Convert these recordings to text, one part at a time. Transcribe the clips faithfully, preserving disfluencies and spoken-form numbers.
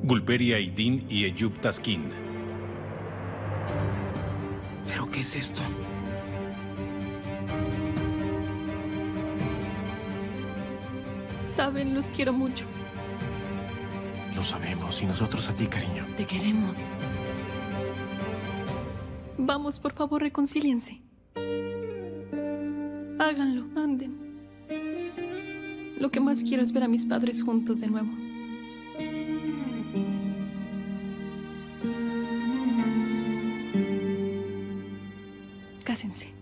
Gulperi Aydin y Eyüp Taskin. ¿Pero qué es esto? Saben, los quiero mucho. Lo sabemos, y nosotros a ti, cariño. Te queremos. Vamos, por favor, reconcíliense. Háganlo, anden. Lo que más quiero es ver a mis padres juntos de nuevo. Cásense.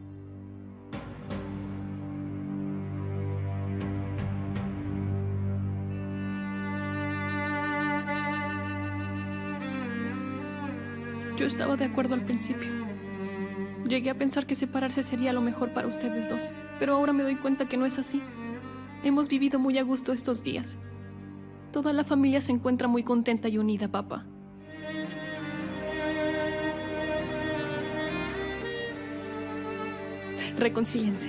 Yo estaba de acuerdo al principio. Llegué a pensar que separarse sería lo mejor para ustedes dos, pero ahora me doy cuenta que no es así. Hemos vivido muy a gusto estos días. Toda la familia se encuentra muy contenta y unida, papá. Reconcíliense.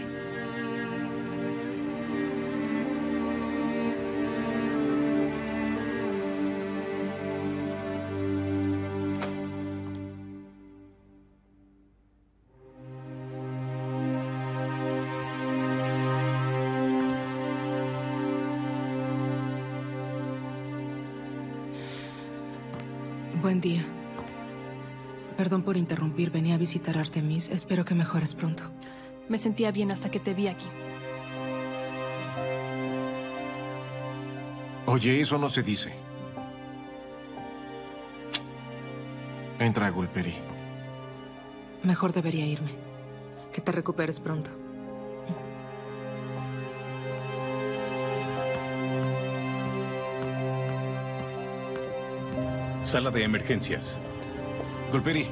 Buen día. Perdón por interrumpir, venía a visitar a Artemis. Espero que mejores pronto. Me sentía bien hasta que te vi aquí. Oye, eso no se dice. Entra, Gulperi. Mejor debería irme. Que te recuperes pronto. Sala de emergencias. Gulperi.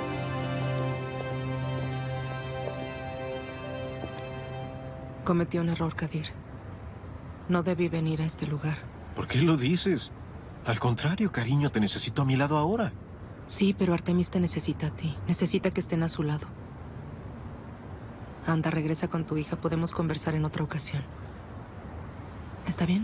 Cometí un error, Kadir. No debí venir a este lugar. ¿Por qué lo dices? Al contrario, cariño, te necesito a mi lado ahora. Sí, pero Artemis te necesita a ti. Necesita que estén a su lado. Anda, regresa con tu hija. Podemos conversar en otra ocasión. ¿Está bien?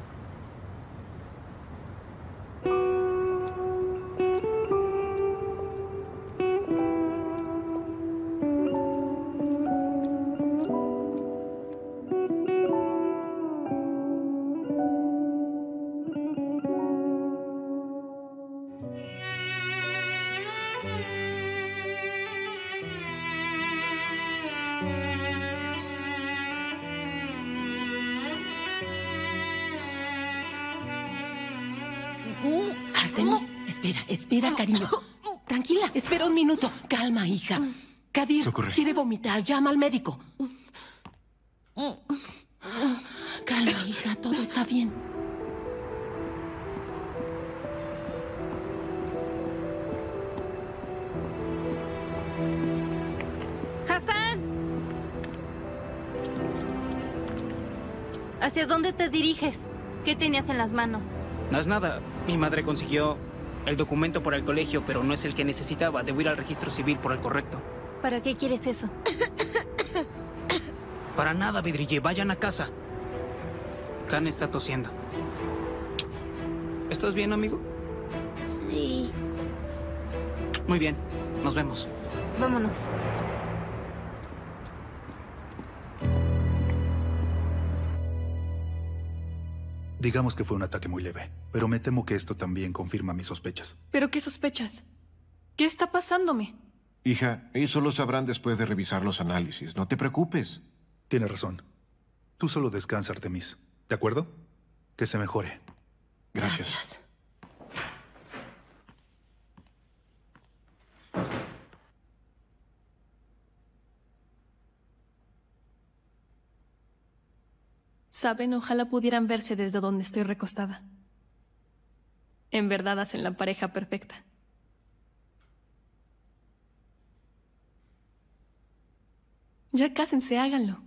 Artemis, espera, espera, cariño. Tranquila, espera un minuto. Calma, hija. Kadir ¿Qué ocurre? quiere vomitar. Llama al médico. Calma, hija. Todo está bien. ¡Hassan! ¿Hacia dónde te diriges? ¿Qué tenías en las manos? No es nada. Mi madre consiguió el documento por el colegio, pero no es el que necesitaba. Debo ir al registro civil por el correcto. ¿Para qué quieres eso? Para nada, Vidrille. Vayan a casa. Khan está tosiendo. ¿Estás bien, amigo? Sí. Muy bien. Nos vemos. Vámonos. Digamos que fue un ataque muy leve, pero me temo que esto también confirma mis sospechas. ¿Pero qué sospechas? ¿Qué está pasándome? Hija, eso lo sabrán después de revisar los análisis. No te preocupes. Tienes razón. Tú solo descansa, Artemis. ¿De acuerdo? Que se mejore. Gracias. Gracias. Saben, ojalá pudieran verse desde donde estoy recostada. En verdad hacen la pareja perfecta. Ya cásense, háganlo.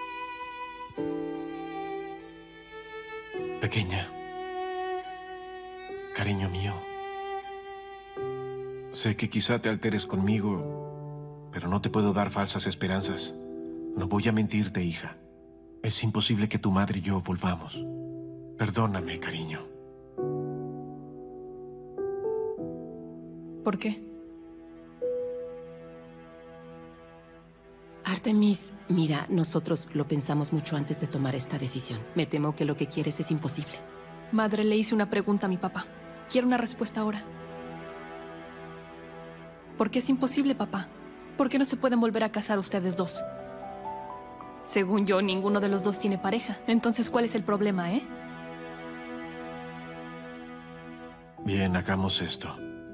Pequeña, cariño mío. Sé que quizá te alteres conmigo, pero no te puedo dar falsas esperanzas. No voy a mentirte, hija. Es imposible que tu madre y yo volvamos. Perdóname, cariño. ¿Por qué? Artemis, mira, nosotros lo pensamos mucho antes de tomar esta decisión. Me temo que lo que quieres es imposible. Madre, le hice una pregunta a mi papá. Quiero una respuesta ahora. ¿Por qué es imposible, papá? ¿Por qué no se pueden volver a casar ustedes dos? Según yo, ninguno de los dos tiene pareja. Entonces, ¿cuál es el problema, eh? Bien, hagamos esto.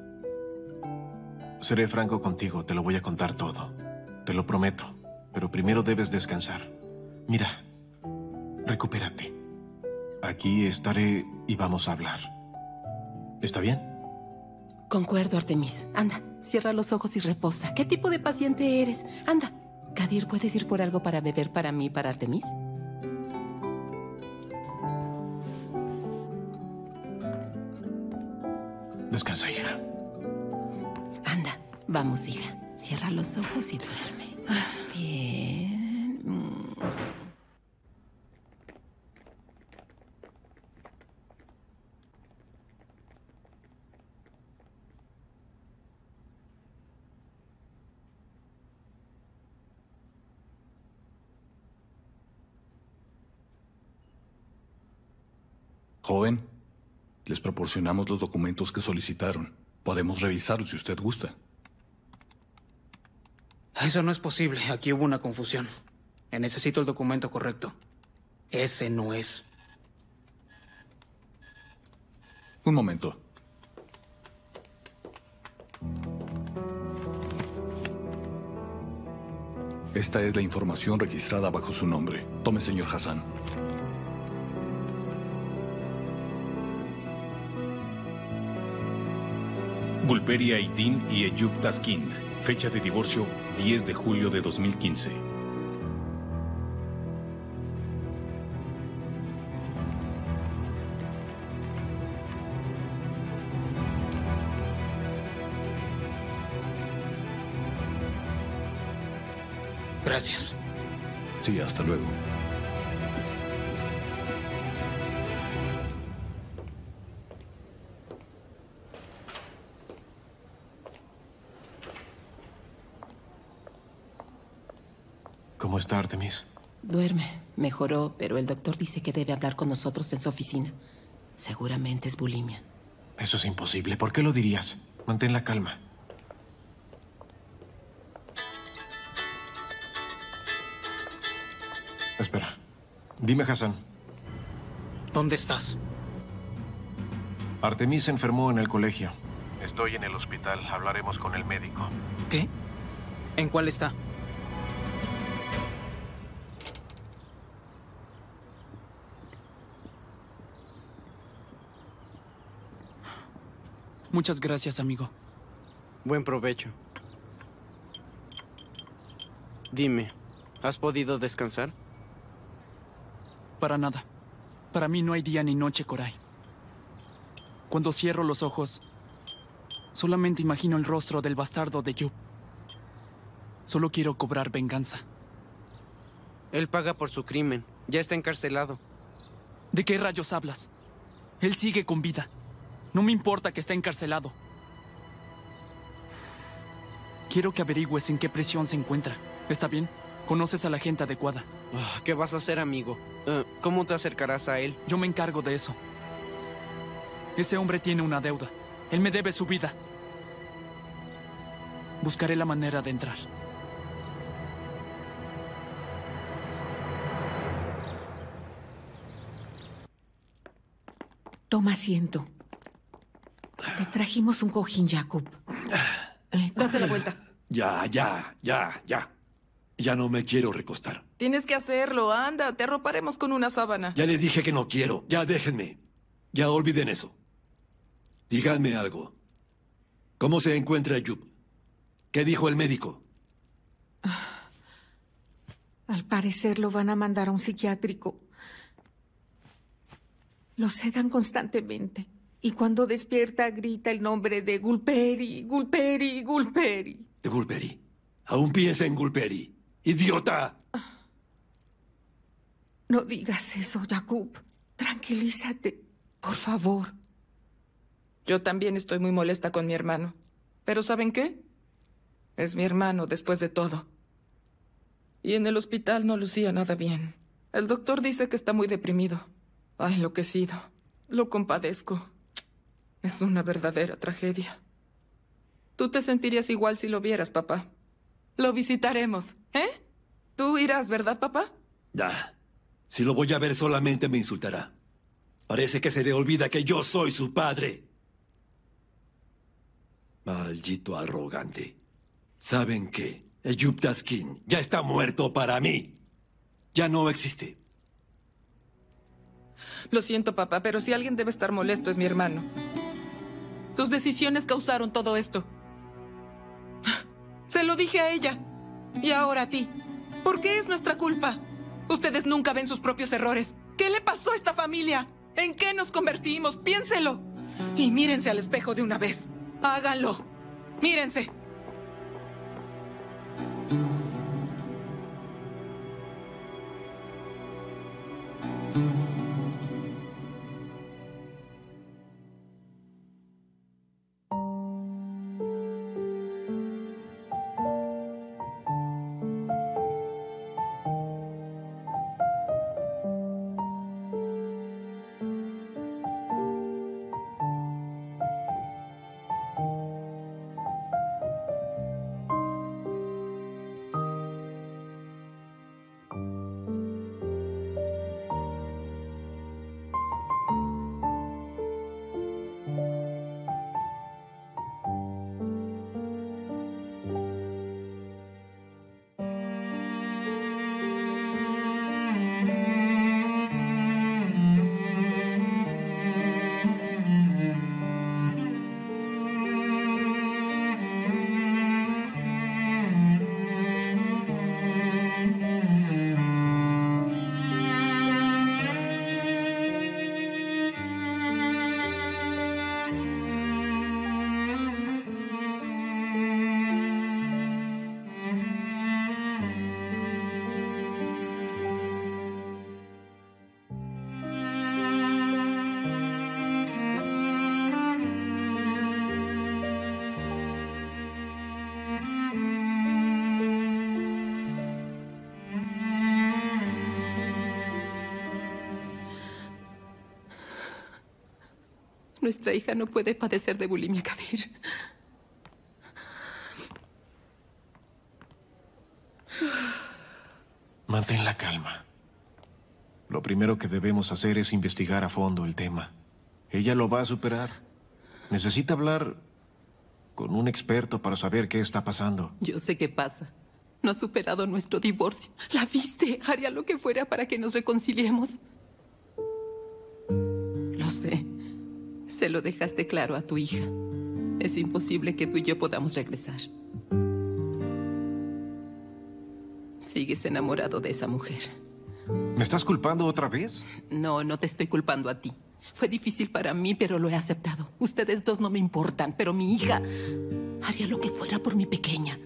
Seré franco contigo, te lo voy a contar todo. Te lo prometo. Pero primero debes descansar. Mira, recupérate. Aquí estaré y vamos a hablar. ¿Está bien? Concuerdo, Artemis. Anda, cierra los ojos y reposa. ¿Qué tipo de paciente eres? Anda. Kadir, ¿puedes ir por algo para beber para mí y para Artemis? Descansa, hija. Anda, vamos, hija. Cierra los ojos y duerme. Bien. Mm. Joven, les proporcionamos los documentos que solicitaron. Podemos revisarlos si usted gusta. Eso no es posible. Aquí hubo una confusión. Necesito el documento correcto. Ese no es. Un momento. Esta es la información registrada bajo su nombre. Tome, señor Hassan. Gulperi Aydin y Eyüp Taskin. Fecha de divorcio diez de julio de dos mil quince. Gracias. Sí, hasta luego. ¿Cómo está Artemis? Duerme. Mejoró, pero el doctor dice que debe hablar con nosotros en su oficina. Seguramente es bulimia. Eso es imposible. ¿Por qué lo dirías? Mantén la calma. Espera. Dime, Hassan. ¿Dónde estás? Artemis se enfermó en el colegio. Estoy en el hospital. Hablaremos con el médico. ¿Qué? ¿En cuál está? Muchas gracias, amigo. Buen provecho. Dime, ¿has podido descansar? Para nada. Para mí no hay día ni noche, Koray. Cuando cierro los ojos, solamente imagino el rostro del bastardo de Eyüp. Solo quiero cobrar venganza. Él paga por su crimen. Ya está encarcelado. ¿De qué rayos hablas? Él sigue con vida. No me importa que esté encarcelado. Quiero que averigües en qué prisión se encuentra. ¿Está bien? Conoces a la gente adecuada. Oh, ¿qué vas a hacer, amigo? Uh, ¿Cómo te acercarás a él? Yo me encargo de eso. Ese hombre tiene una deuda. Él me debe su vida. Buscaré la manera de entrar. Toma asiento. Te trajimos un cojín, Jacob. Eh, date la vuelta. Ya, ya, ya, ya. Ya no me quiero recostar. Tienes que hacerlo, anda. Te arroparemos con una sábana. Ya les dije que no quiero. Ya déjenme. Ya olviden eso. Díganme algo. ¿Cómo se encuentra Eyüp? ¿Qué dijo el médico? Al parecer lo van a mandar a un psiquiátrico. Lo sedan constantemente Y cuando despierta, grita el nombre de Gulperi, Gulperi, Gulperi. De Gulperi. Aún piensa en Gulperi. ¡Idiota! No digas eso, Jacob. Tranquilízate, por favor. Yo también estoy muy molesta con mi hermano. Pero ¿saben qué? Es mi hermano, después de todo. Y en el hospital no lucía nada bien. El doctor dice que está muy deprimido. Ha enloquecido. Lo compadezco. Es una verdadera tragedia. Tú te sentirías igual si lo vieras, papá. Lo visitaremos, ¿eh? Tú irás, ¿verdad, papá? Ya. Si lo voy a ver solamente me insultará. Parece que se le olvida que yo soy su padre. Maldito arrogante. ¿Saben qué? Eyub Taskin ya está muerto para mí. Ya no existe. Lo siento, papá, pero si alguien debe estar molesto es mi hermano. Tus decisiones causaron todo esto. Se lo dije a ella. Y ahora a ti. ¿Por qué es nuestra culpa? Ustedes nunca ven sus propios errores. ¿Qué le pasó a esta familia? ¿En qué nos convertimos? Piénselo. Y mírense al espejo de una vez. Háganlo. Mírense. Nuestra hija no puede padecer de bulimia, Kadir. Mantén la calma. Lo primero que debemos hacer es investigar a fondo el tema. Ella lo va a superar. Necesita hablar con un experto para saber qué está pasando. Yo sé qué pasa. No ha superado nuestro divorcio. ¿La viste? Haría lo que fuera para que nos reconciliemos. Lo sé. Se lo dejaste claro a tu hija. Es imposible que tú y yo podamos regresar. Sigues enamorado de esa mujer. ¿Me estás culpando otra vez? No, no te estoy culpando a ti. Fue difícil para mí, pero lo he aceptado. Ustedes dos no me importan, pero mi hija haría lo que fuera por mi pequeña.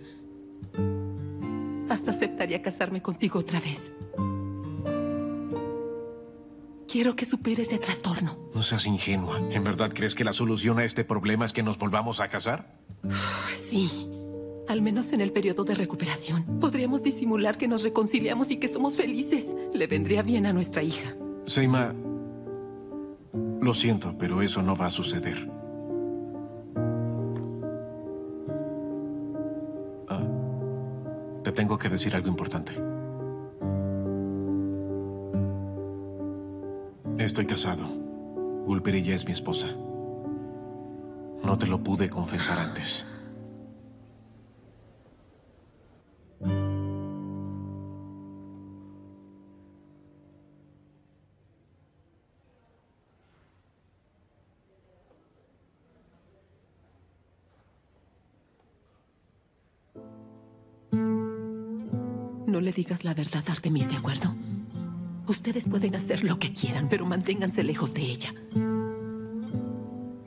Hasta aceptaría casarme contigo otra vez. Quiero que supere ese trastorno. No seas ingenua. ¿En verdad crees que la solución a este problema es que nos volvamos a casar? Sí. Al menos en el periodo de recuperación. Podríamos disimular que nos reconciliamos y que somos felices. Le vendría bien a nuestra hija. Seima, lo siento, pero eso no va a suceder. Ah, te tengo que decir algo importante. Estoy casado. Gulperi ya es mi esposa. No te lo pude confesar antes. No le digas la verdad a Artemis, ¿de acuerdo? Ustedes pueden hacer lo que quieran, pero manténganse lejos de ella.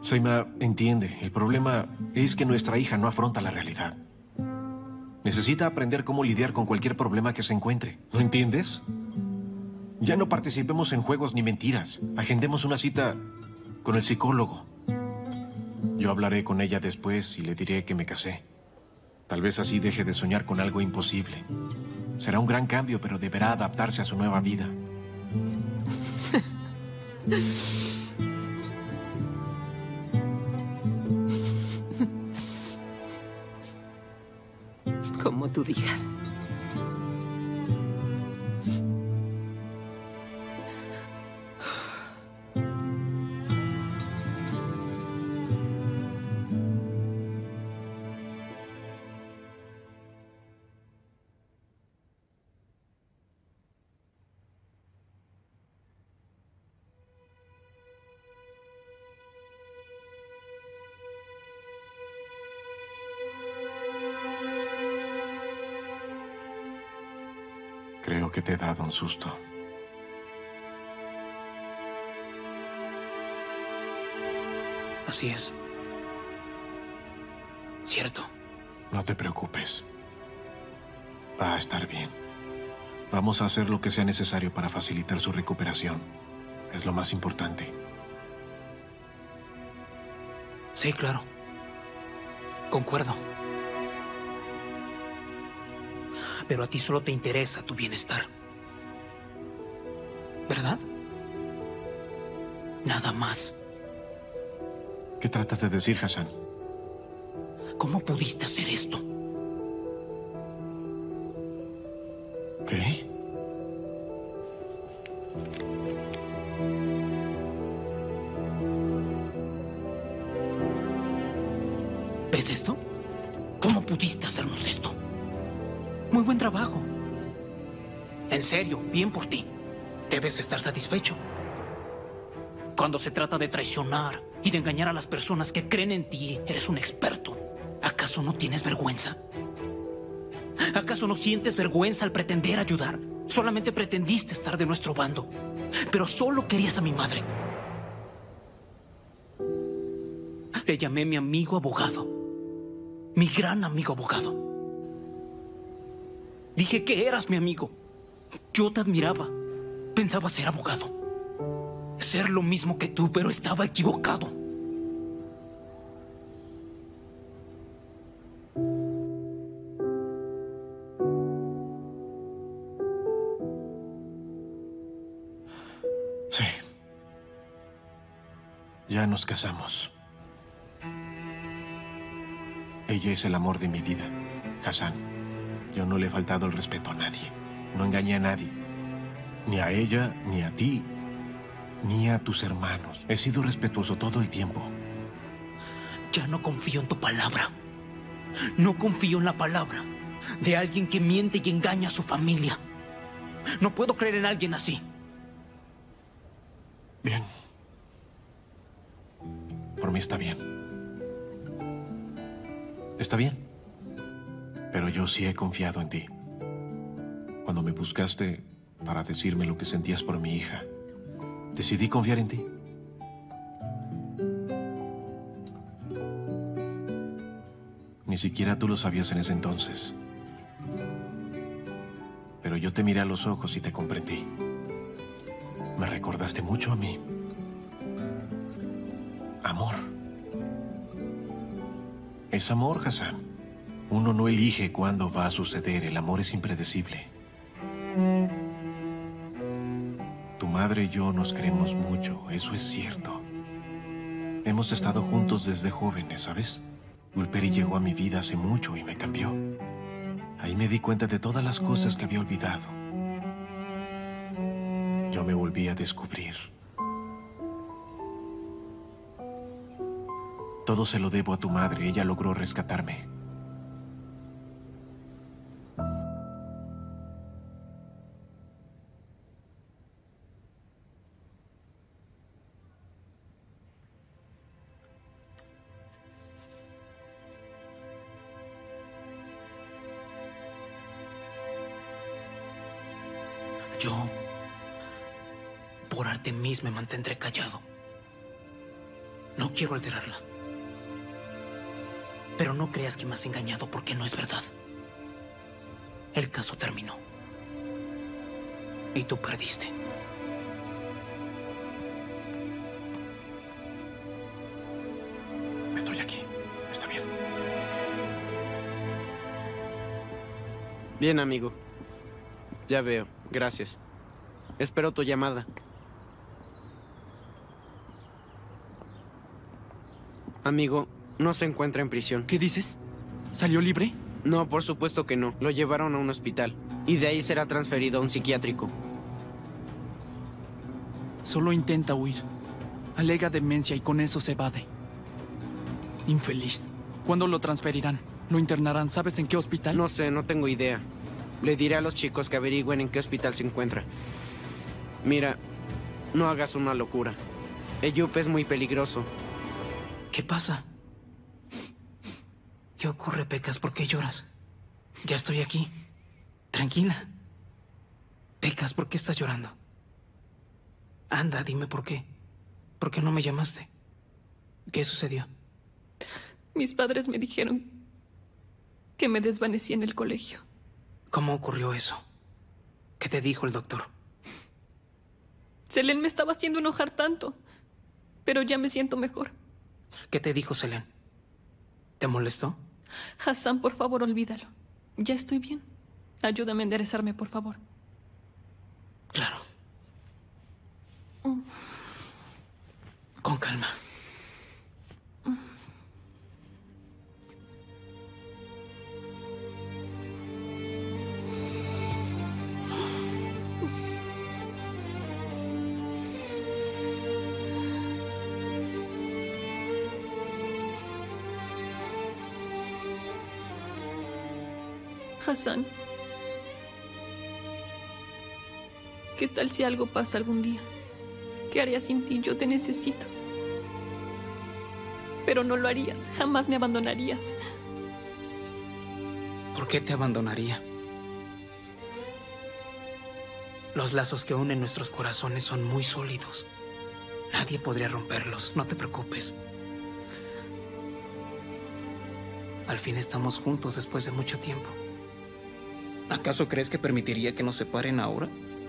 Seima, entiende, el problema es que nuestra hija no afronta la realidad. Necesita aprender cómo lidiar con cualquier problema que se encuentre. ¿Lo entiendes? Ya no participemos en juegos ni mentiras. Agendemos una cita con el psicólogo. Yo hablaré con ella después y le diré que me casé. Tal vez así deje de soñar con algo imposible. Será un gran cambio, pero deberá adaptarse a su nueva vida. Como tú digas. Creo que te he dado un susto. Así es. Cierto. No te preocupes. Va a estar bien. Vamos a hacer lo que sea necesario para facilitar su recuperación. Es lo más importante. Sí, claro. Concuerdo. Pero a ti solo te interesa tu bienestar. ¿Verdad? Nada más. ¿Qué tratas de decir, Hassan? ¿Cómo pudiste hacer esto? ¿Qué? ¿Ves esto? ¿Cómo pudiste hacernos esto? Muy buen trabajo. En serio, bien por ti. Debes estar satisfecho. Cuando se trata de traicionar y de engañar a las personas que creen en ti, eres un experto. ¿Acaso no tienes vergüenza? ¿Acaso no sientes vergüenza al pretender ayudar? Solamente pretendiste estar de nuestro bando, pero solo querías a mi madre. Te llamé mi amigo abogado, mi gran amigo abogado. Dije que eras mi amigo. Yo te admiraba. Pensaba ser abogado. Ser lo mismo que tú, pero estaba equivocado. Sí. Ya nos casamos. Ella es el amor de mi vida, Hassan. Yo no le he faltado el respeto a nadie. No engañé a nadie. Ni a ella, ni a ti, ni a tus hermanos. He sido respetuoso todo el tiempo. Ya no confío en tu palabra. No confío en la palabra de alguien que miente y engaña a su familia. No puedo creer en alguien así. Bien. Por mí está bien. Está bien. Pero yo sí he confiado en ti. Cuando me buscaste para decirme lo que sentías por mi hija, decidí confiar en ti. Ni siquiera tú lo sabías en ese entonces. Pero yo te miré a los ojos y te comprendí. Me recordaste mucho a mí. Amor. Es amor, Hassan. Uno no elige cuándo va a suceder. El amor es impredecible. Tu madre y yo nos queremos mucho. Eso es cierto. Hemos estado juntos desde jóvenes, ¿sabes? Gulperi llegó a mi vida hace mucho y me cambió. Ahí me di cuenta de todas las cosas que había olvidado. Yo me volví a descubrir. Todo se lo debo a tu madre. Ella logró rescatarme. Yo, por Artemis, me mantendré callado. No quiero alterarla. Pero no creas que me has engañado porque no es verdad. El caso terminó. Y tú perdiste. Estoy aquí. Está bien. Bien, amigo. Ya veo. Gracias. Espero tu llamada. Amigo, no se encuentra en prisión. ¿Qué dices? ¿Salió libre? No, por supuesto que no. Lo llevaron a un hospital. Y de ahí será transferido a un psiquiátrico. Solo intenta huir. Alega demencia y con eso se evade. Infeliz. ¿Cuándo lo transferirán? ¿Lo internarán? ¿Sabes en qué hospital? No sé, no tengo idea. Le diré a los chicos que averigüen en qué hospital se encuentra. Mira, no hagas una locura. Eyup es muy peligroso. ¿Qué pasa? ¿Qué ocurre, Pecas? ¿Por qué lloras? Ya estoy aquí. Tranquila. Pecas, ¿por qué estás llorando? Anda, dime por qué. ¿Por qué no me llamaste? ¿Qué sucedió? Mis padres me dijeron que me desvanecí en el colegio. ¿Cómo ocurrió eso? ¿Qué te dijo el doctor? Selene me estaba haciendo enojar tanto, pero ya me siento mejor. ¿Qué te dijo Selene? ¿Te molestó? Hassan, por favor, olvídalo. Ya estoy bien. Ayúdame a enderezarme, por favor. Claro. Con calma. Hassan, ¿qué tal si algo pasa algún día? ¿Qué haría sin ti? Yo te necesito. Pero no lo harías, jamás me abandonarías. ¿Por qué te abandonaría? Los lazos que unen nuestros corazones son muy sólidos. Nadie podría romperlos, no te preocupes. Al fin estamos juntos después de mucho tiempo. ¿Acaso crees que permitiría que nos separen ahora?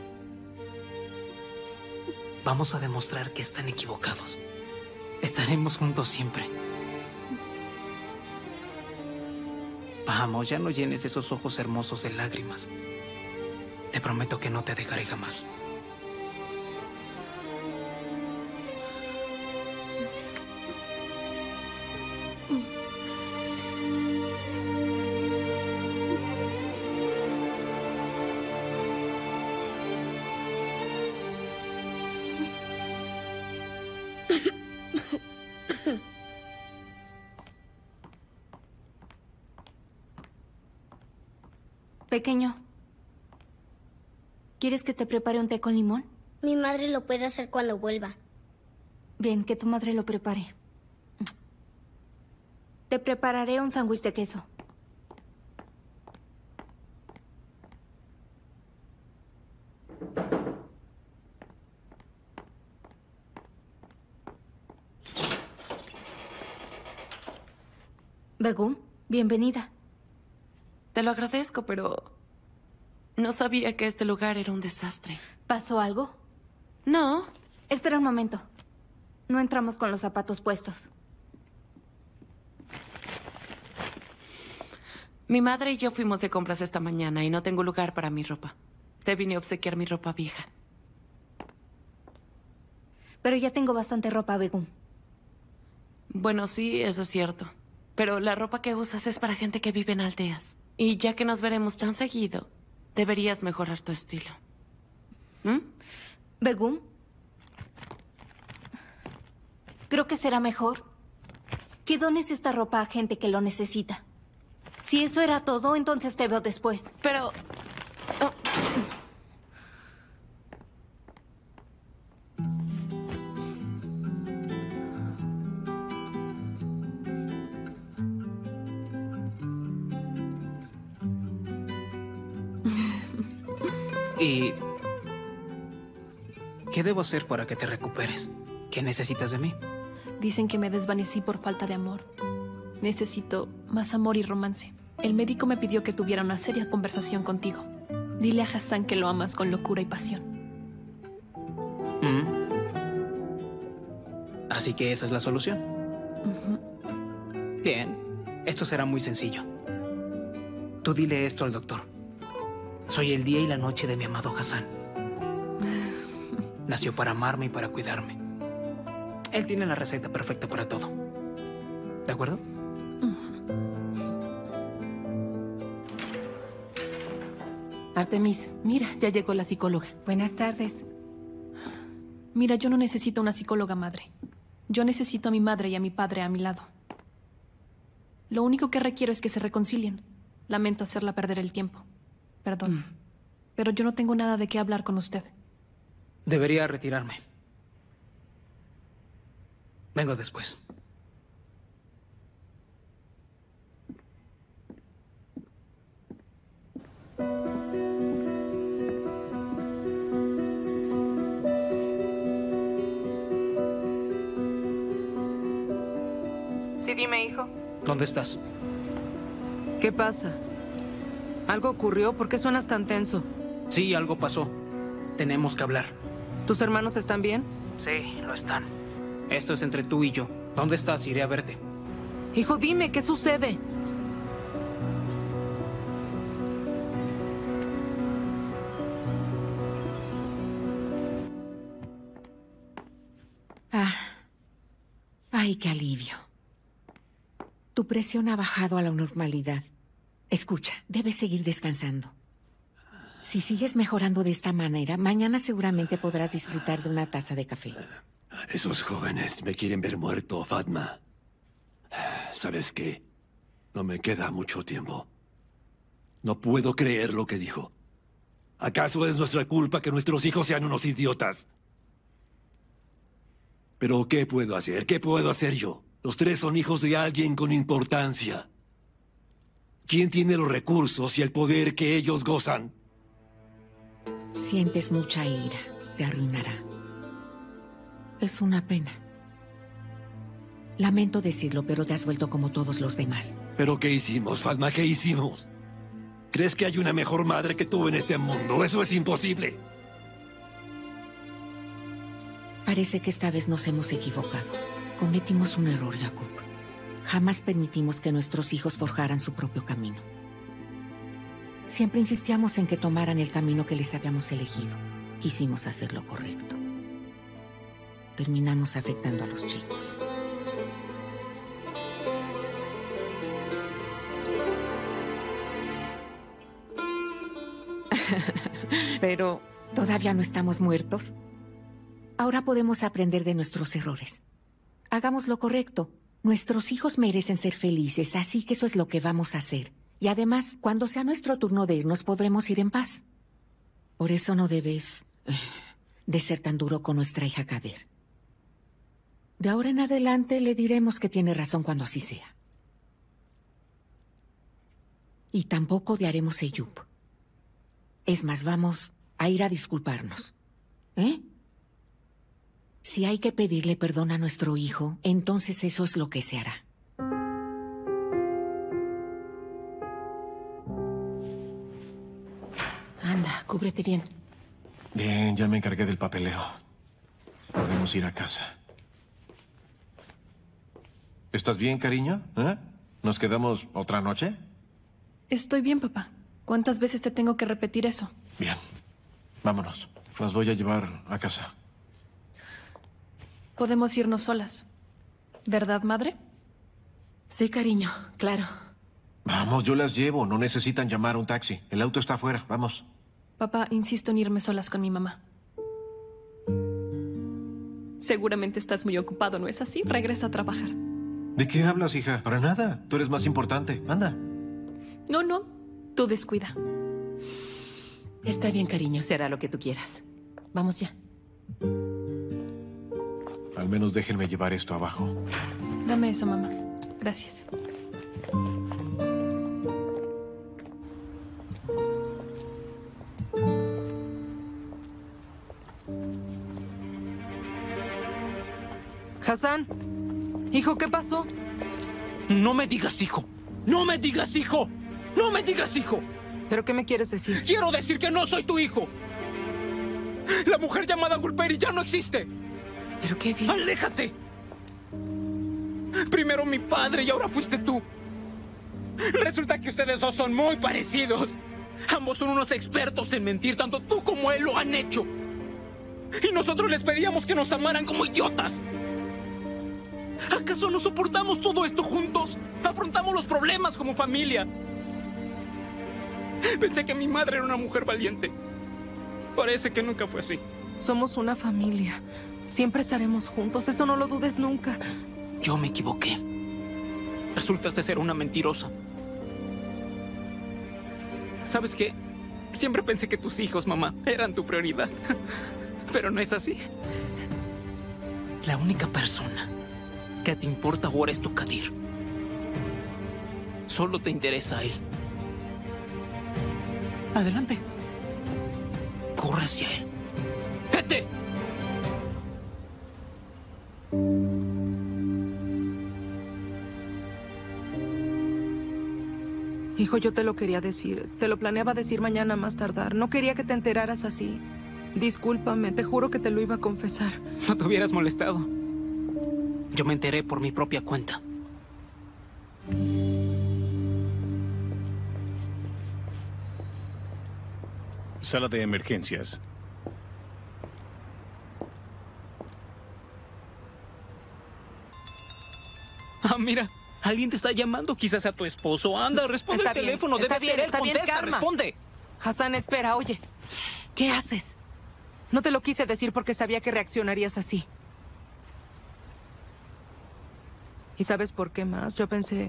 Vamos a demostrar que están equivocados. Estaremos juntos siempre. Vamos, ya no llenes esos ojos hermosos de lágrimas. Te prometo que no te dejaré jamás. Pequeño, ¿quieres que te prepare un té con limón? Mi madre lo puede hacer cuando vuelva. Bien, que tu madre lo prepare. Te prepararé un sándwich de queso. Begum, bienvenida. Te lo agradezco, pero no sabía que este lugar era un desastre. ¿Pasó algo? No. Espera un momento. No entramos con los zapatos puestos. Mi madre y yo fuimos de compras esta mañana y no tengo lugar para mi ropa. Te vine a obsequiar mi ropa vieja. Pero ya tengo bastante ropa, Begum. Bueno, sí, eso es cierto. Pero la ropa que usas es para gente que vive en aldeas. Y ya que nos veremos tan seguido, deberías mejorar tu estilo. ¿Mm? Begum, creo que será mejor que dones esta ropa a gente que lo necesita. Si eso era todo, entonces te veo después. Pero... Oh. ¿Y qué debo hacer para que te recuperes? ¿Qué necesitas de mí? Dicen que me desvanecí por falta de amor. Necesito más amor y romance. El médico me pidió que tuviera una seria conversación contigo. Dile a Hassan que lo amas con locura y pasión. Mm. Así que esa es la solución. Uh-huh. Bien, esto será muy sencillo. Tú dile esto al doctor. Soy el día y la noche de mi amado Hassan. Nació para amarme y para cuidarme. Él tiene la receta perfecta para todo. ¿De acuerdo? Artemis, mira, ya llegó la psicóloga. Buenas tardes. Mira, yo no necesito una psicóloga madre. Yo necesito a mi madre y a mi padre a mi lado. Lo único que requiero es que se reconcilien. Lamento hacerla perder el tiempo. Perdón. Mm. Pero yo no tengo nada de qué hablar con usted. Debería retirarme. Vengo después. Sí, dime, hijo. ¿Dónde estás? ¿Qué pasa? ¿Algo ocurrió? ¿Por qué suenas tan tenso? Sí, algo pasó. Tenemos que hablar. ¿Tus hermanos están bien? Sí, lo están. Esto es entre tú y yo. ¿Dónde estás? Iré a verte. Hijo, dime, ¿qué sucede? Ah. Ay, qué alivio. Tu presión ha bajado a la normalidad. Escucha, debes seguir descansando. Si sigues mejorando de esta manera, mañana seguramente podrás disfrutar de una taza de café. Esos jóvenes me quieren ver muerto, Fatma. ¿Sabes qué? No me queda mucho tiempo. No puedo creer lo que dijo. ¿Acaso es nuestra culpa que nuestros hijos sean unos idiotas? Pero ¿qué puedo hacer? ¿Qué puedo hacer yo? Los tres son hijos de alguien con importancia. ¿Quién tiene los recursos y el poder que ellos gozan? Sientes mucha ira. Te arruinará. Es una pena. Lamento decirlo, pero te has vuelto como todos los demás. ¿Pero qué hicimos, Fatma? ¿Qué hicimos? ¿Crees que hay una mejor madre que tú en este mundo? Eso es imposible. Parece que esta vez nos hemos equivocado. Cometimos un error, Jacob. Jamás permitimos que nuestros hijos forjaran su propio camino. Siempre insistíamos en que tomaran el camino que les habíamos elegido. Quisimos hacer lo correcto. Terminamos afectando a los chicos. Pero, ¿todavía no estamos muertos? Ahora podemos aprender de nuestros errores. Hagamos lo correcto. Nuestros hijos merecen ser felices, así que eso es lo que vamos a hacer. Y además, cuando sea nuestro turno de irnos, podremos ir en paz. Por eso no debes eh, de ser tan duro con nuestra hija Kader. De ahora en adelante le diremos que tiene razón cuando así sea. Y tampoco odiaremos a Eyüp. Es más, vamos a ir a disculparnos. ¿Eh? Si hay que pedirle perdón a nuestro hijo, entonces eso es lo que se hará. Anda, cúbrete bien. Bien, ya me encargué del papeleo. Podemos ir a casa. ¿Estás bien, cariño? ¿Eh? ¿Nos quedamos otra noche? Estoy bien, papá. ¿Cuántas veces te tengo que repetir eso? Bien. Vámonos. Las voy a llevar a casa. Podemos irnos solas. ¿Verdad, madre? Sí, cariño, claro. Vamos, yo las llevo. No necesitan llamar a un taxi. El auto está afuera. Vamos. Papá, insisto en irme solas con mi mamá. Seguramente estás muy ocupado, ¿no es así? Regresa a trabajar. ¿De qué hablas, hija? Para nada. Tú eres más importante. Anda. No, no. Tú descuida. Está bien, cariño. Será lo que tú quieras. Vamos ya. Al menos déjenme llevar esto abajo. Dame eso, mamá. Gracias. Hassan, Hijo, ¿qué pasó? No me digas hijo. No me digas hijo. No me digas hijo. ¿Pero qué me quieres decir? Quiero decir que no soy tu hijo. La mujer llamada Gulperi ya no existe. ¿Pero qué dices? ¡Aléjate! Primero mi padre y ahora fuiste tú. Resulta que ustedes dos son muy parecidos. Ambos son unos expertos en mentir, tanto tú como él lo han hecho. Y nosotros les pedíamos que nos amaran como idiotas. ¿Acaso no soportamos todo esto juntos? Afrontamos los problemas como familia. Pensé que mi madre era una mujer valiente. Parece que nunca fue así. Somos una familia. Siempre estaremos juntos, eso no lo dudes nunca. Yo me equivoqué. Resultas de ser una mentirosa. ¿Sabes qué? Siempre pensé que tus hijos, mamá, eran tu prioridad. Pero no es así. La única persona que te importa ahora es tu Kadir. Solo te interesa a él. Adelante. Corre hacia él. ¡Vete! Hijo, yo te lo quería decir. Te lo planeaba decir mañana más tardar. No quería que te enteraras así. Discúlpame, te juro que te lo iba a confesar. No te hubieras molestado. Yo me enteré por mi propia cuenta. Sala de emergencias. Ah, mira. Alguien te está llamando. Quizás sea tu esposo. Anda, responde Está el bien, teléfono. está Debe bien, ser él. está bien, Contesta, calma. responde. Hassan, espera, oye. ¿Qué haces? No te lo quise decir porque sabía que reaccionarías así. ¿Y sabes por qué más? Yo pensé...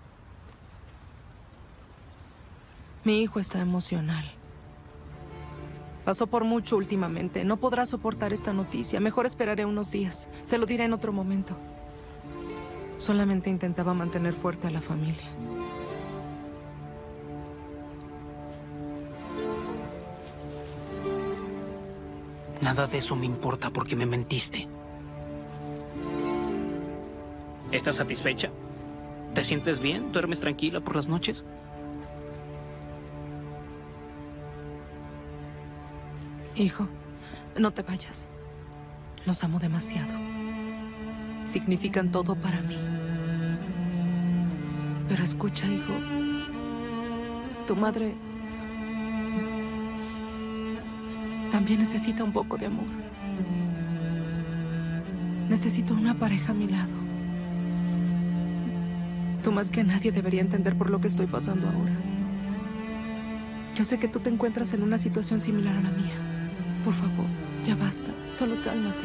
Mi hijo está emocional. Pasó por mucho últimamente. No podrá soportar esta noticia. Mejor esperaré unos días. Se lo diré en otro momento. Solamente intentaba mantener fuerte a la familia. Nada de eso me importa porque me mentiste. ¿Estás satisfecha? ¿Te sientes bien? ¿Duermes tranquila por las noches? Hijo, no te vayas. Los amo demasiado. Significan todo para mí. Pero escucha, hijo. Tu madre también necesita un poco de amor. Necesito una pareja a mi lado. Tú más que nadie debería entender por lo que estoy pasando ahora. Yo sé que tú te encuentras en una situación similar a la mía. Por favor, ya basta. Solo cálmate.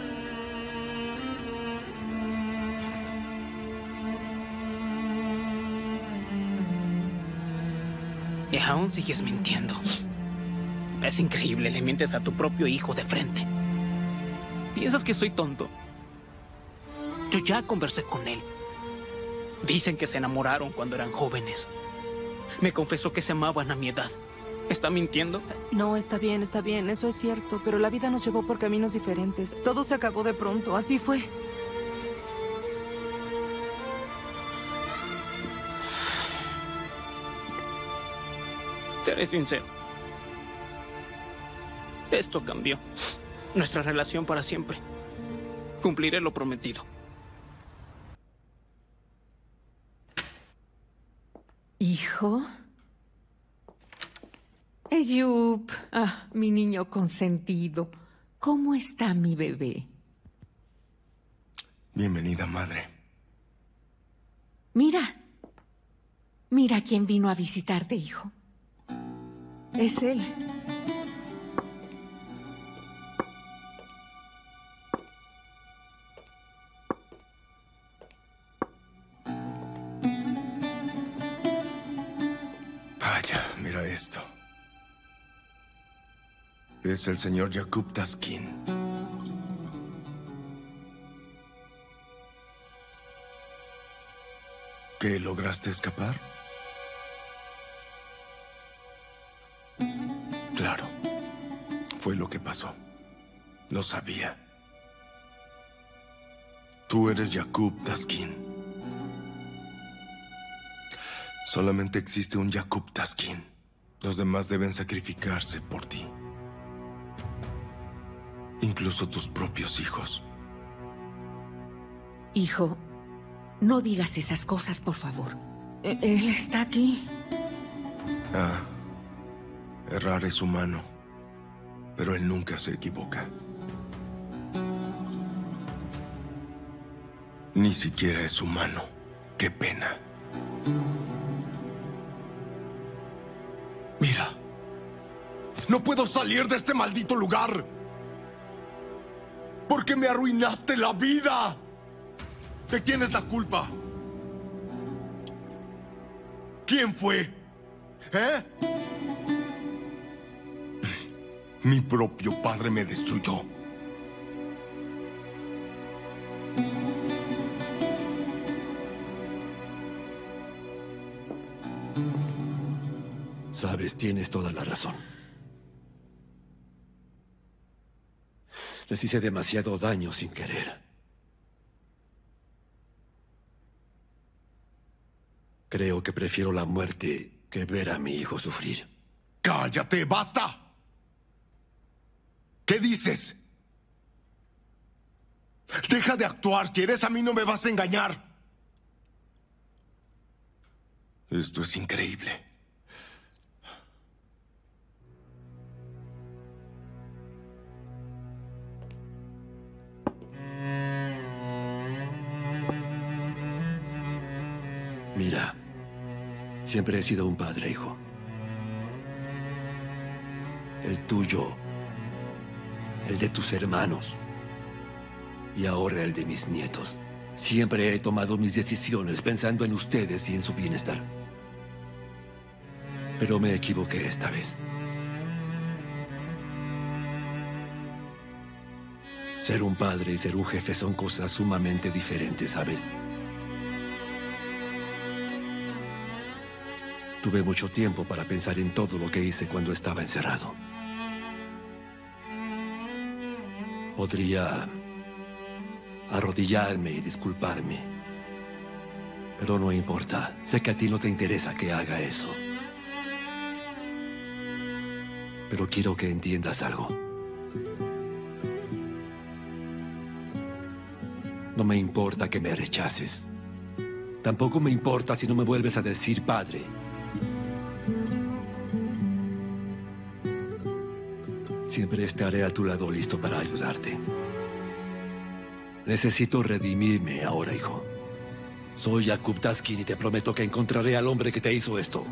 Y aún sigues mintiendo. Es increíble, le mientes a tu propio hijo de frente. ¿Piensas que soy tonto? Yo ya conversé con él. Dicen que se enamoraron cuando eran jóvenes. Me confesó que se amaban a mi edad. ¿Está mintiendo? No, está bien, está bien, eso es cierto, pero la vida nos llevó por caminos diferentes. Todo se acabó de pronto, así fue. Seré sincero. Esto cambió. Nuestra relación para siempre. Cumpliré lo prometido. Hijo. Eyub. Ah, mi niño consentido. ¿Cómo está mi bebé? Bienvenida, madre. Mira. Mira quién vino a visitarte, hijo. Es él. Vaya, mira esto. Es el señor Yaqub Taskin. ¿Qué, lograste escapar? Claro, fue lo que pasó. Lo sabía. Tú eres Jakub Taskin. Solamente existe un Jakub Taskin. Los demás deben sacrificarse por ti. Incluso tus propios hijos. Hijo, no digas esas cosas, por favor. E- Él está aquí. Ah, errar es humano, pero él nunca se equivoca. Ni siquiera es humano. Qué pena. Mira, no puedo salir de este maldito lugar. Porque me arruinaste la vida. ¿De quién es la culpa? ¿Quién fue? ¿Eh? Mi propio padre me destruyó. Sabes, tienes toda la razón. Les hice demasiado daño sin querer. Creo que prefiero la muerte que ver a mi hijo sufrir. ¡Cállate! ¡Basta! ¿Qué dices? Deja de actuar, ¿quieres? A mí no me vas a engañar. Esto es increíble. Mira, siempre he sido un padre, hijo. El tuyo, el de tus hermanos y ahora el de mis nietos. Siempre he tomado mis decisiones pensando en ustedes y en su bienestar. Pero me equivoqué esta vez. Ser un padre y ser un jefe son cosas sumamente diferentes, ¿sabes? Tuve mucho tiempo para pensar en todo lo que hice cuando estaba encerrado. Podría arrodillarme y disculparme. Pero no importa. Sé que a ti no te interesa que haga eso. Pero quiero que entiendas algo. No me importa que me rechaces. Tampoco me importa si no me vuelves a decir padre. Siempre estaré a tu lado listo para ayudarte. Necesito redimirme ahora, hijo. Soy Jakub Taskin y te prometo que encontraré al hombre que te hizo esto.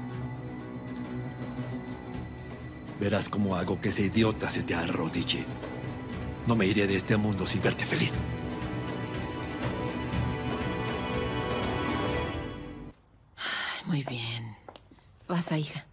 Verás cómo hago que ese idiota se te arrodille. No me iré de este mundo sin verte feliz. Muy bien. Pasa, hija.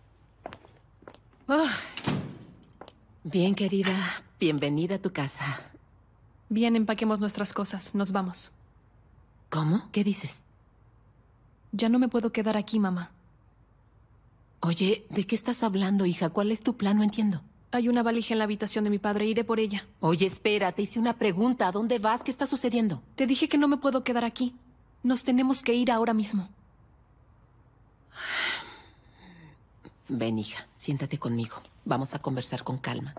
Oh. Bien, querida. Bienvenida a tu casa. Bien, empaquemos nuestras cosas. Nos vamos. ¿Cómo? ¿Qué dices? Ya no me puedo quedar aquí, mamá. Oye, ¿de qué estás hablando, hija? ¿Cuál es tu plan? No entiendo. Hay una valija en la habitación de mi padre. Iré por ella. Oye, espera. Te hice una pregunta. ¿A dónde vas? ¿Qué está sucediendo? Te dije que no me puedo quedar aquí. Nos tenemos que ir ahora mismo. Ven, hija. Siéntate conmigo. Vamos a conversar con calma.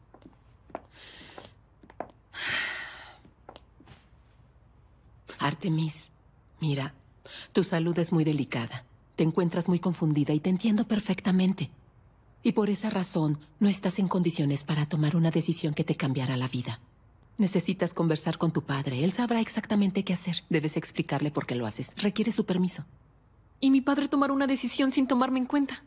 Artemis, mira, tu salud es muy delicada. Te encuentras muy confundida y te entiendo perfectamente. Y por esa razón no estás en condiciones para tomar una decisión que te cambiará la vida. Necesitas conversar con tu padre. Él sabrá exactamente qué hacer. Debes explicarle por qué lo haces. Requiere su permiso. ¿Y mi padre tomar una decisión sin tomarme en cuenta?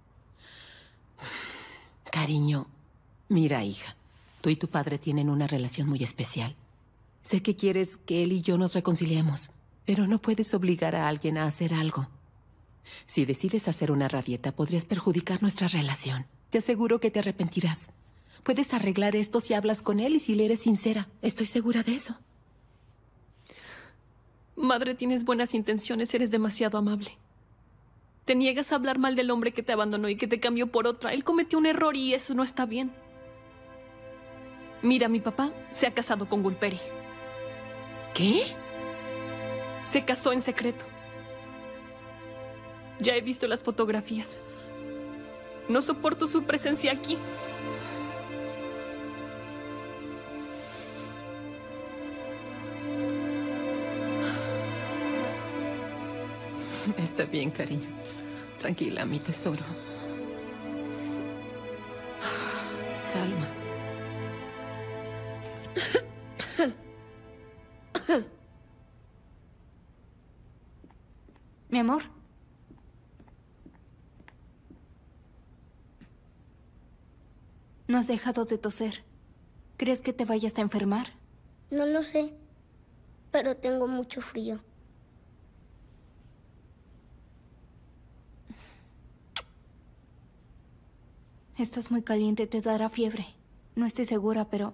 Cariño, mira, hija. Tú y tu padre tienen una relación muy especial. Sé que quieres que él y yo nos reconciliemos, pero no puedes obligar a alguien a hacer algo. Si decides hacer una rabieta, podrías perjudicar nuestra relación. Te aseguro que te arrepentirás. Puedes arreglar esto si hablas con él y si le eres sincera. Estoy segura de eso. Madre, tienes buenas intenciones, eres demasiado amable. Te niegas a hablar mal del hombre que te abandonó y que te cambió por otra. Él cometió un error y eso no está bien. Mira, mi papá se ha casado con Gulperi. ¿Qué? Se casó en secreto. Ya he visto las fotografías. No soporto su presencia aquí. Está bien, cariño. Tranquila, mi tesoro. Calma. Mi amor. No has dejado de toser. ¿Crees que te vayas a enfermar? No lo sé, pero tengo mucho frío. Estás muy caliente, te dará fiebre. No estoy segura, pero...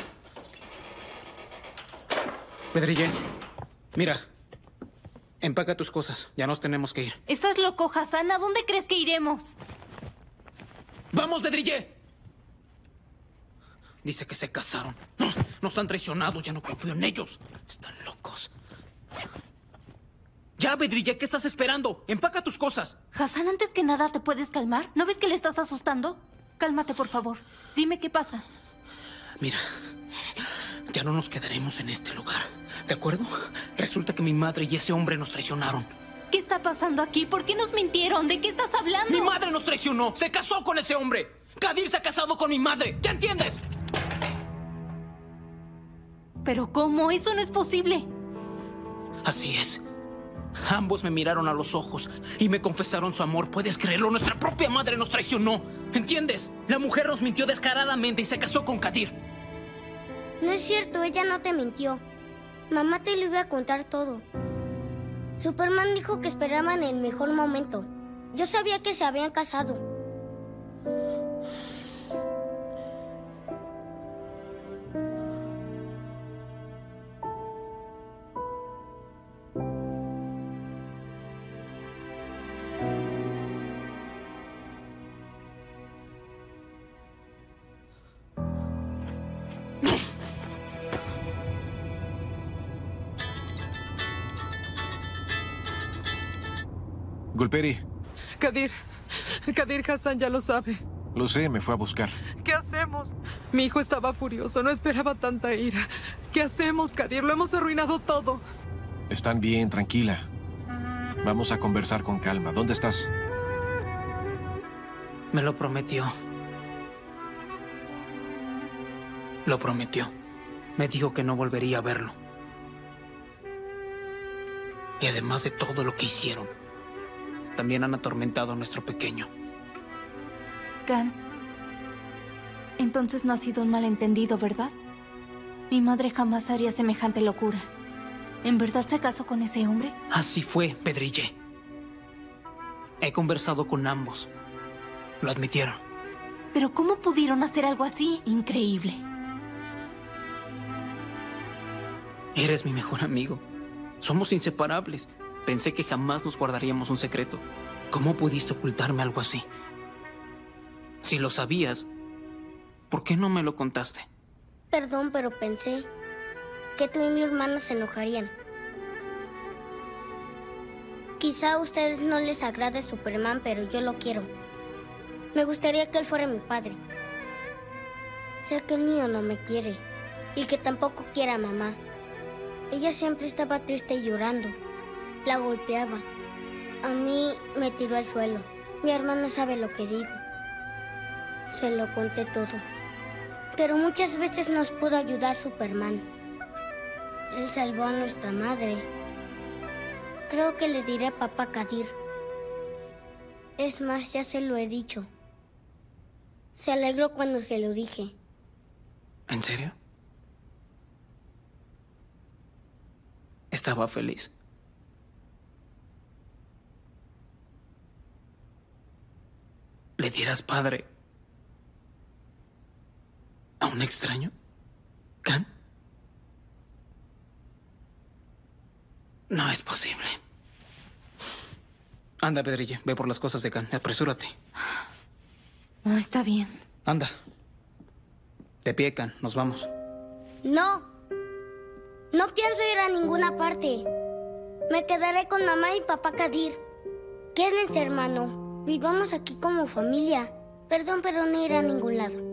Pedrille, mira. Empaca tus cosas. Ya nos tenemos que ir. ¿Estás loco, Hassan? ¿A dónde crees que iremos? ¡Vamos, Pedrille! Dice que se casaron. Nos han traicionado. Ya no confío en ellos. Están locos. Ya, Pedrille, ¿qué estás esperando? Empaca tus cosas. Hassan, antes que nada, ¿te puedes calmar? ¿No ves que le estás asustando? Cálmate, por favor. Dime qué pasa. Mira, ya no nos quedaremos en este lugar. ¿De acuerdo? Resulta que mi madre y ese hombre nos traicionaron. ¿Qué está pasando aquí? ¿Por qué nos mintieron? ¿De qué estás hablando? ¡Mi madre nos traicionó! ¡Se casó con ese hombre! ¡Kadir se ha casado con mi madre! ¿Ya entiendes? ¿Pero cómo? Eso no es posible. Así es. Ambos me miraron a los ojos y me confesaron su amor. ¿Puedes creerlo? Nuestra propia madre nos traicionó. ¿Entiendes? La mujer nos mintió descaradamente y se casó con Kadir. No es cierto, ella no te mintió. Mamá te lo iba a contar todo. Superman dijo que esperaban el mejor momento. Yo sabía que se habían casado. Gulperi. Kadir. Kadir, Hassan ya lo sabe. Lo sé, me fue a buscar. ¿Qué hacemos? Mi hijo estaba furioso, no esperaba tanta ira. ¿Qué hacemos, Kadir? Lo hemos arruinado todo. Están bien, tranquila. Vamos a conversar con calma. ¿Dónde estás? Me lo prometió. Lo prometió. Me dijo que no volvería a verlo. Y además de todo lo que hicieron, también han atormentado a nuestro pequeño. Khan, entonces no ha sido un malentendido, ¿verdad? Mi madre jamás haría semejante locura. ¿En verdad se casó con ese hombre? Así fue, Pedrille. He conversado con ambos. Lo admitieron. ¿Pero cómo pudieron hacer algo así? Increíble. Eres mi mejor amigo. Somos inseparables. Pensé que jamás nos guardaríamos un secreto. ¿Cómo pudiste ocultarme algo así? Si lo sabías, ¿por qué no me lo contaste? Perdón, pero pensé que tú y mi hermana se enojarían. Quizá a ustedes no les agrade Superman, pero yo lo quiero. Me gustaría que él fuera mi padre. Sé que el mío no me quiere y que tampoco quiere a mamá. Ella siempre estaba triste y llorando. La golpeaba. A mí me tiró al suelo. Mi hermana sabe lo que digo. Se lo conté todo. Pero muchas veces nos pudo ayudar Superman. Él salvó a nuestra madre. Creo que le diré a papá Kadir. Es más, ya se lo he dicho. Se alegró cuando se lo dije. ¿En serio? Estaba feliz. ¿Le dieras padre a un extraño? ¿Khan? No es posible. Anda, Pedrille, ve por las cosas de Khan. Apresúrate. No, está bien. Anda. De pie, Khan. Nos vamos. No. No pienso ir a ninguna parte. Me quedaré con mamá y papá Kadir. Quédense, hermano. Vivamos aquí como familia. Perdón, pero no iré a ningún lado.